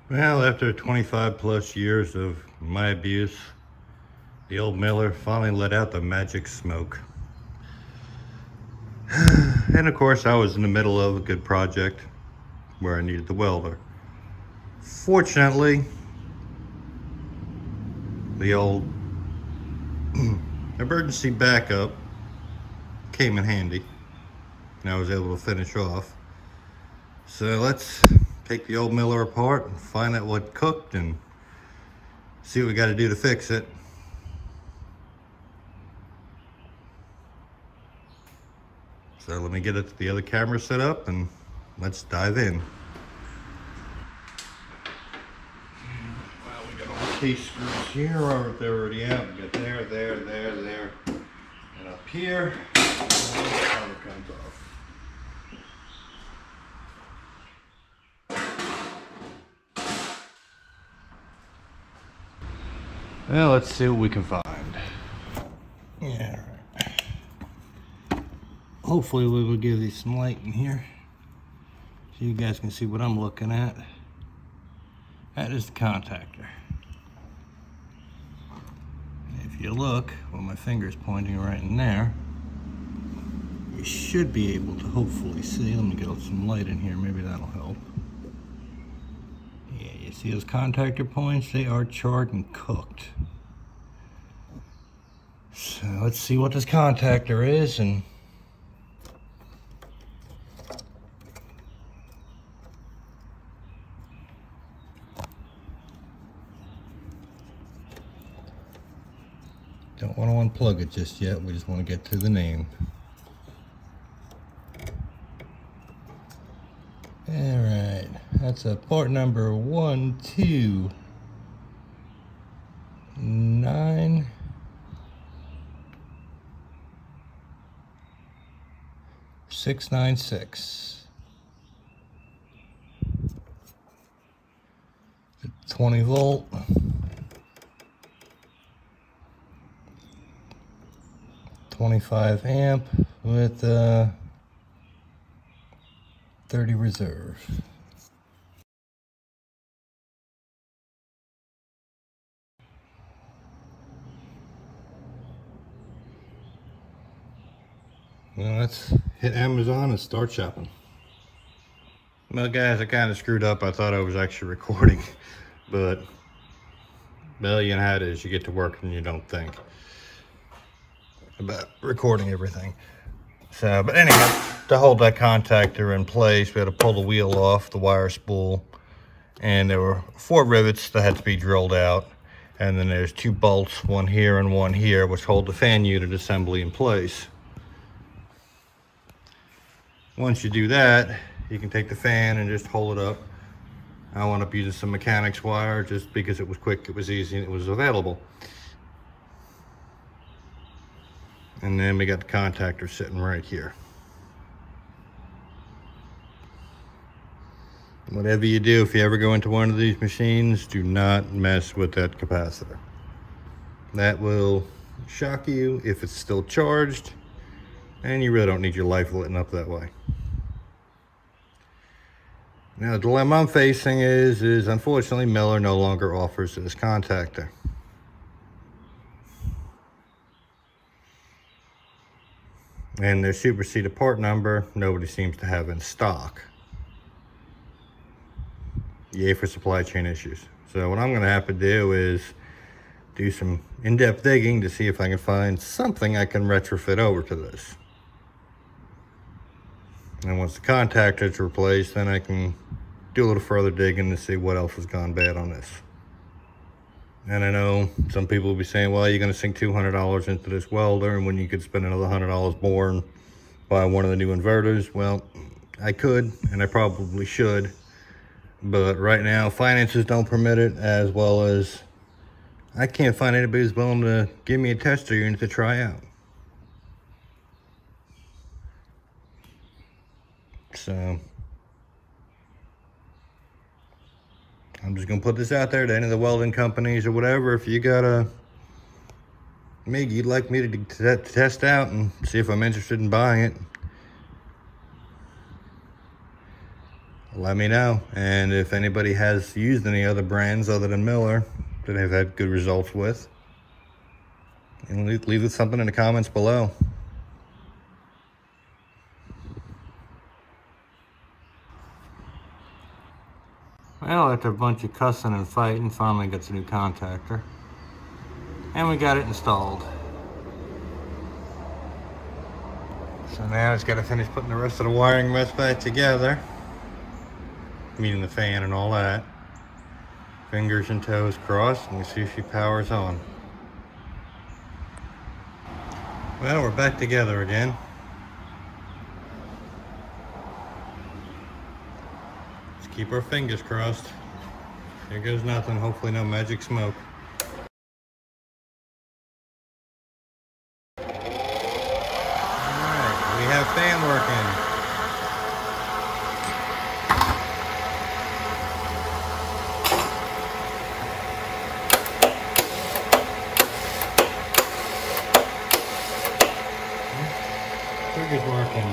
Well, after 25 plus years of my abuse, the old Miller finally let out the magic smoke. And of course, I was in the middle of a good project where I needed the welder. Fortunately, the old emergency backup came in handy, and I was able to finish off. So let's take the old Miller apart and find out what cooked and see what we got to do to fix it. So let me get the other camera set up and let's dive in. Well, we got all the case screws here, they're already out. We got there, and up here, and the cover comes off. Well, let's see what we can find. Yeah, right. Hopefully we will give these some light in here so you guys can see what I'm looking at. That is the contactor. If you look, well, my finger's pointing right in there, you should be able to hopefully see. Let me get some light in here, maybe that'll help. Yeah, you see those contactor points? They are charred and cooked. So let's see what this contactor is and don't want to unplug it just yet. We just want to get to the name. All right, that's a part number 129696. 20 volt. 25 amp with 30 reserve. Well, let's hit Amazon and start shopping. Well, guys, I kind of screwed up. I thought I was actually recording, but well, you know how it is. You get to work and you don't think about recording everything. So, but anyhow, to hold that contactor in place, we had to pull the wheel off, the wire spool, and there were 4 rivets that had to be drilled out. And then there's 2 bolts, one here and one here, which hold the fan unit assembly in place. Once you do that, you can take the fan and just hold it up. I wound up using some mechanics wire just because it was quick, it was easy, and it was available. And then we got the contactor sitting right here. Whatever you do, if you ever go into one of these machines, do not mess with that capacitor. That will shock you if it's still charged, and you really don't need your life lit up that way. Now, the dilemma I'm facing is unfortunately Miller no longer offers this contactor. And their superseded part number, nobody seems to have in stock. Yay for supply chain issues. So what I'm gonna have to do is do some in-depth digging to see if I can find something I can retrofit over to this. And once the contactor's replaced, then I can do a little further digging to see what else has gone bad on this. And I know some people will be saying, well, you're gonna sink $200 into this welder and when you could spend another $100 more and buy one of the new inverters. Well, I could, and I probably should, but right now finances don't permit it, as well as I can't find anybody who's willing to give me a tester unit to try out. So I'm just gonna put this out there to any of the welding companies or whatever. If you got a MIG you'd like me to test out and see if I'm interested in buying it, let me know. And if anybody has used any other brands other than Miller that they've had good results with, and leave us something in the comments below. Well, after a bunch of cussing and fighting, finally got the new contactor. And we got it installed. So now it's got to finish putting the rest of the wiring mess back together. Meaning the fan and all that. Fingers and toes crossed, and we see if she powers on. Well, we're back together again. Let's keep our fingers crossed. There goes nothing, hopefully no magic smoke. Alright, we have fan working. Trigger's working.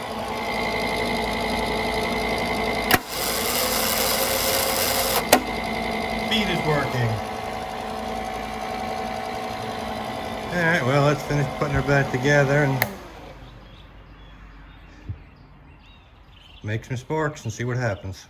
Feed is working. Alright, well, let's finish putting her back together and make some sparks and see what happens.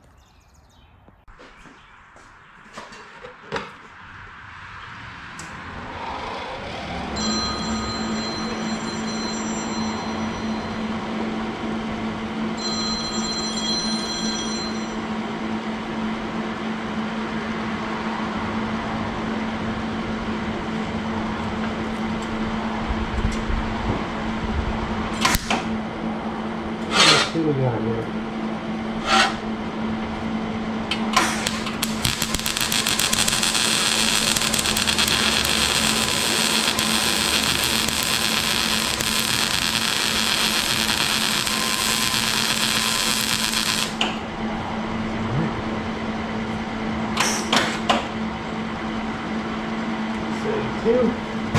See what we got here. Two.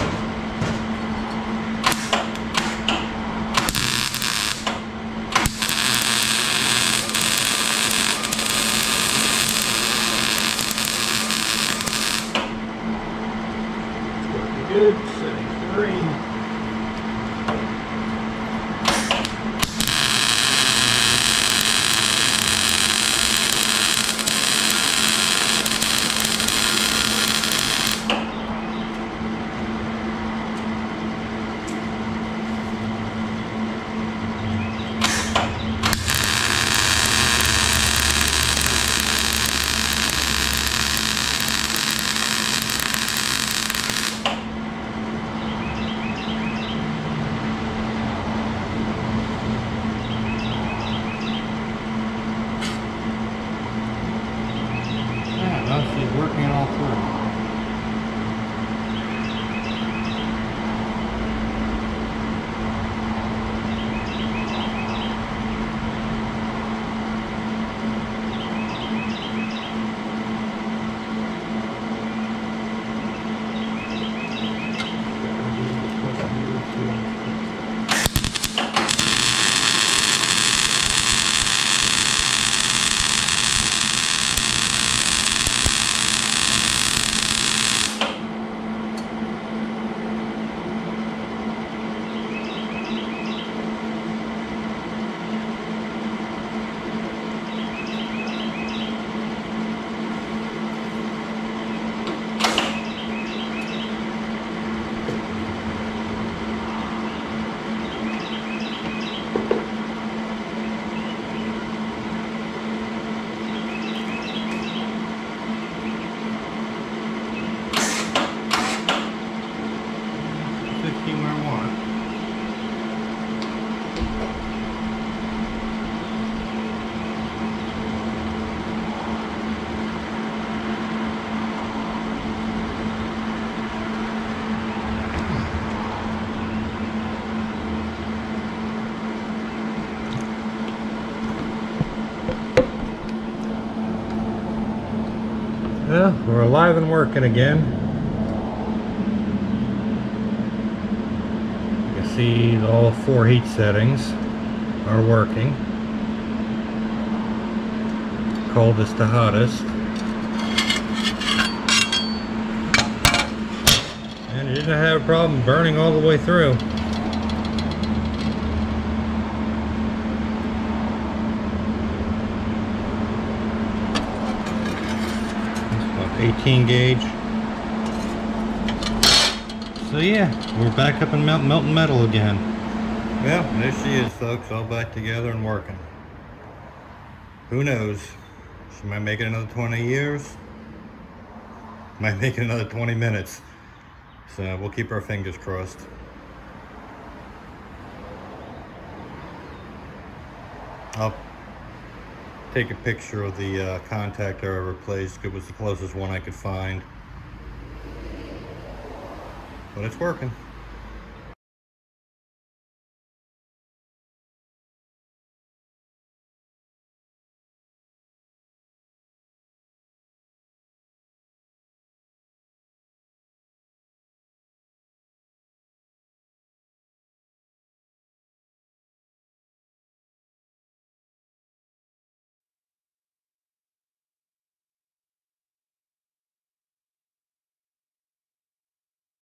Good, setting 3. She's working all through. Well, we're alive and working again. You can see all 4 heat settings are working. coldest to hottest. And it didn't have a problem burning all the way through. It's about 18 gauge. So yeah, we're back up in melting metal again. Well, there she is, folks, all back together and working. Who knows? She might make it another 20 years. Might make it another 20 minutes. So we'll keep our fingers crossed. I'll take a picture of the contactor I replaced. It was the closest one I could find. But it's working.